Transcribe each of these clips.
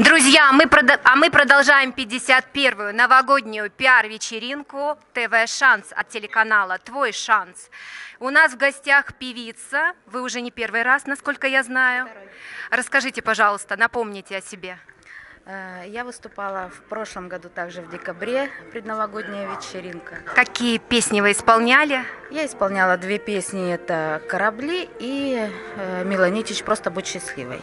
Друзья, мы продолжаем 51-ю новогоднюю пиар-вечеринку ТВ «Шанс» от телеканала «Твой шанс». У нас в гостях певица, вы уже не первый раз, насколько я знаю. Второй. Расскажите, пожалуйста, напомните о себе. Я выступала в прошлом году также в декабре, предновогодняя вечеринка. Какие песни вы исполняли? Я исполняла две песни, это «Корабли» и «Милонитич. Просто будь счастливой».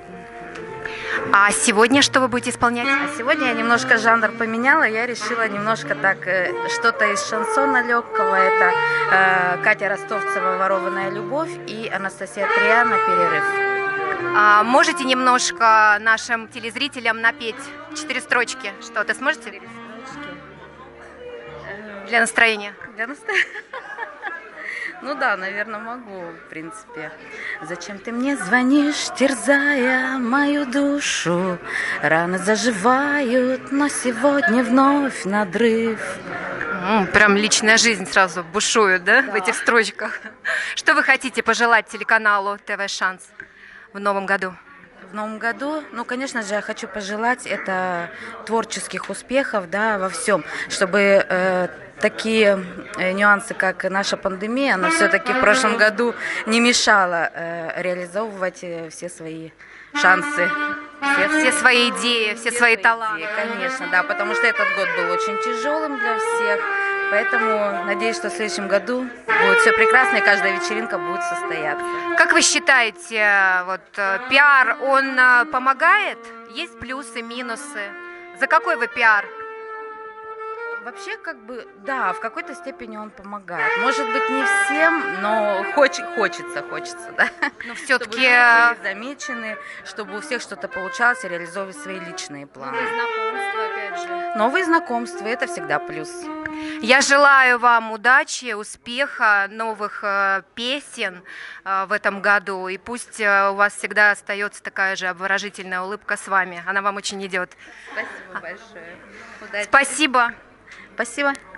А сегодня что вы будете исполнять? А сегодня я немножко жанр поменяла, я решила немножко так, что-то из шансона легкого. Это Катя Ростовцева «Ворованная любовь» и Анастасия Триана «Перерыв». А можете немножко нашим телезрителям напеть 4 строчки? Что-то сможете? 4 строчки. Для настроения. Для настроения. Ну да, наверное, могу, в принципе. Зачем ты мне звонишь, терзая мою душу? Раны заживают, но сегодня вновь надрыв. Прям личная жизнь сразу бушует, да, в этих строчках. Что вы хотите пожелать телеканалу ТВ «Шанс» в новом году? В новом году, ну, конечно же, я хочу пожелать это творческих успехов, да, во всем, чтобы такие нюансы, как наша пандемия, она все-таки в прошлом году не мешала реализовывать все свои шансы. Все свои идеи, все свои таланты. Конечно, да, потому что этот год был очень тяжелым для всех, поэтому надеюсь, что в следующем году будет все прекрасно и каждая вечеринка будет состояться. Как вы считаете, вот пиар, он помогает? Есть плюсы, минусы? За какой вы пиар? Вообще, как бы, да, в какой-то степени он помогает. Может быть, не всем, но хочется, да. Но все-таки чтобы были замечены, чтобы у всех что-то получалось и реализовывать свои личные планы. новые знакомства, опять же. Новые знакомства – это всегда плюс. Я желаю вам удачи, успеха, новых песен в этом году. И пусть у вас всегда остается такая же обворожительная улыбка с вами. Она вам очень идет. Спасибо большое. Удачи. Спасибо. Спасибо.